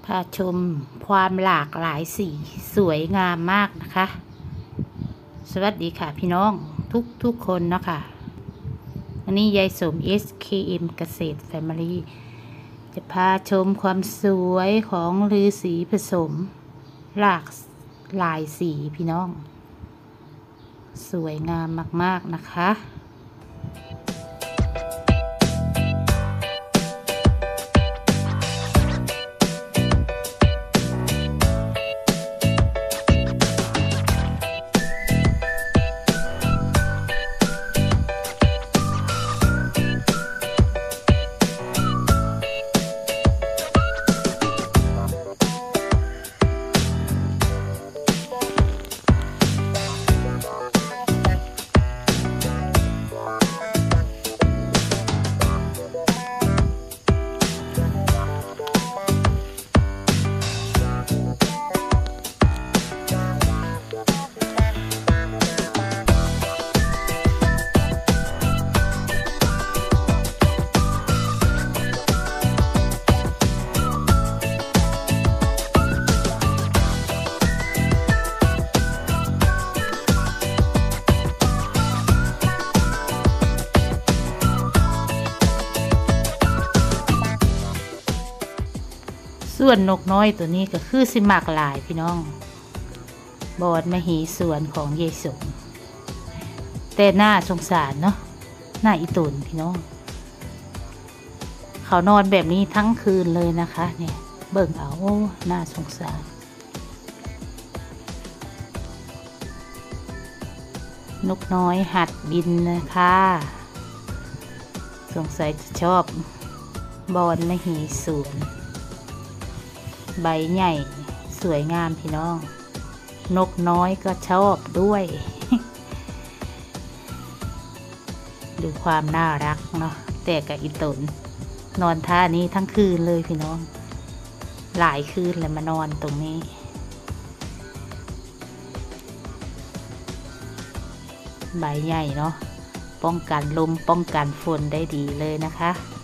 พาชมความหลากหลายสีสวยงามมากนะคะสวัสดีค่ะพี่น้องทุกคนเนาะค่ะวันนี้ยายสม SKM เกษตรแฟมิลี่จะพาชมความสวยของฤาษีผสมหลากหลายสีพี่น้องสวยงามมากๆนะคะส่วนนกน้อยตัวนี้ก็คือสิมากหลายพี่น้องบอดมหีสวนของยายสมแต่หน้าสงสารเนาะหน้าอีตุนพี่น้องเขานอนแบบนี้ทั้งคืนเลยนะคะเนี่ยเบิ่งเอาหน้าสงสารนกน้อยหัดบินนะคะสงสัยจะชอบบอดมหีสวนใบใหญ่สวยงามพี่น้องนกน้อยก็ชอบด้วย ดูความน่ารักเนาะแต่กับอีตนนอนท่านี้ทั้งคืนเลยพี่น้องหลายคืนเลยมานอนตรงนี้ใบใหญ่เนาะป้องกันลมป้องกันฝนได้ดีเลยนะคะ